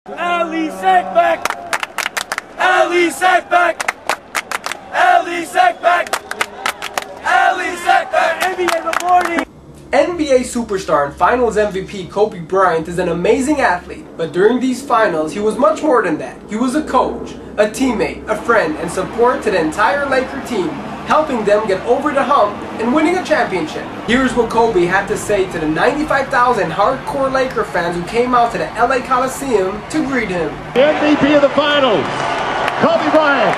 Ali Sekmek! Ali Sekmek! Ali Sekmek! Ali Sekmek! NBA reporting! NBA superstar and finals MVP Kobe Bryant is an amazing athlete, but during these finals he was much more than that. He was a coach, a teammate, a friend, and support to the entire Laker team, helping them get over the hump and winning a championship. Here's what Kobe had to say to the 95,000 hardcore Laker fans who came out to the LA Coliseum to greet him. The MVP of the finals, Kobe Bryant.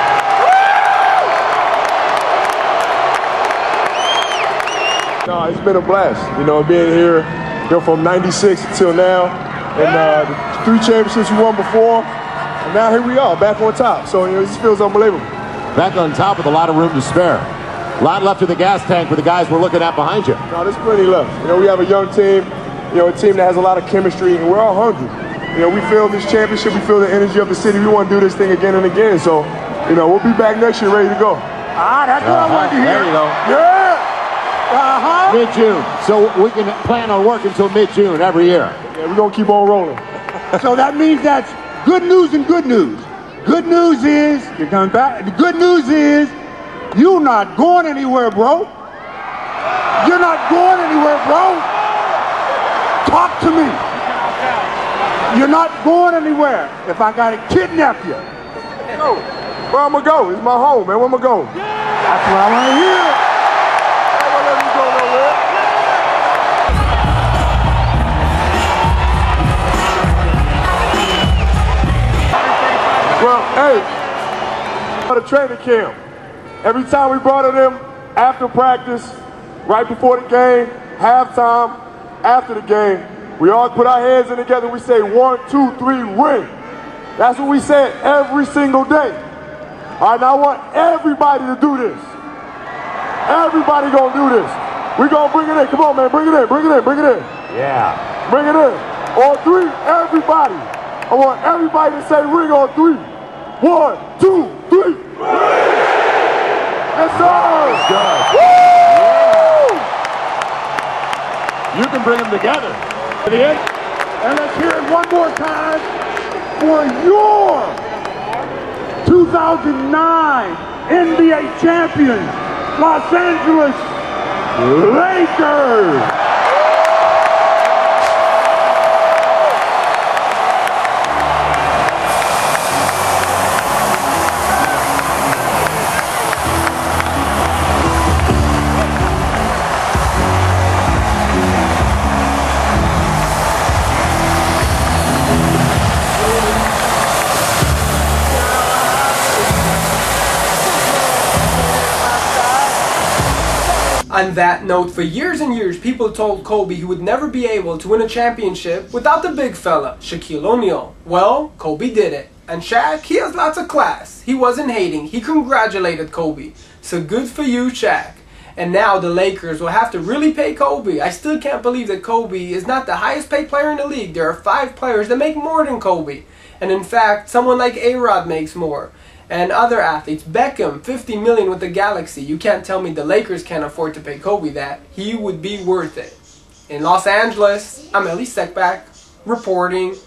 No, it's been a blast, being here, from '96 until now, and the 3 championships we won before, and now here we are, back on top. So, it just feels unbelievable. Back on top with a lot of room to spare. A lot left in the gas tank for the guys we're looking at behind you. No, there's plenty left. We have a young team, a team that has a lot of chemistry, and we're all hungry. We feel this championship, we feel the energy of the city. We want to do this thing again and again. So, we'll be back next year ready to go. That's what I wanted to hear. There you go. Yeah. Mid-June. So we can plan on working until mid-June every year. Yeah, we're going to keep on rolling. So that means that's good news and good news. Good news is, you're coming back. The good news is, you're not going anywhere, bro. You're not going anywhere, bro. Talk to me. You're not going anywhere. If I got to kidnap you. No. Where I'm going to go? It's my home, man. Where I'm going to go? That's what I want to hear. Well, hey, the training camp. Every time we brought it in after practice, right before the game, halftime, after the game, we all put our hands in together. We say 1, 2, 3, ring. That's what we said every single day. All right, now I want everybody to do this. Everybody gonna do this. We gonna bring it in. Come on, man, bring it in, bring it in, bring it in. Yeah. Bring it in. On 3, everybody. I want everybody to say ring on 3. 1, 2, 3. Ring! Yes, sir! Good. Woo! You can bring them together. And let's hear it one more time for your 2009 NBA champions, Los Angeles Lakers. On that note, for years and years, people told Kobe he would never be able to win a championship without the big fella, Shaquille O'Neal. Well, Kobe did it. And Shaq, he has lots of class. He wasn't hating. He congratulated Kobe. So good for you, Shaq. And now the Lakers will have to really pay Kobe. I still can't believe that Kobe is not the highest paid player in the league. There are 5 players that make more than Kobe. And in fact, someone like A-Rod makes more. And other athletes, Beckham, $50 million with the Galaxy. You can't tell me the Lakers can't afford to pay Kobe that. He would be worth it. In Los Angeles, I'm Ali Sekmek, reporting.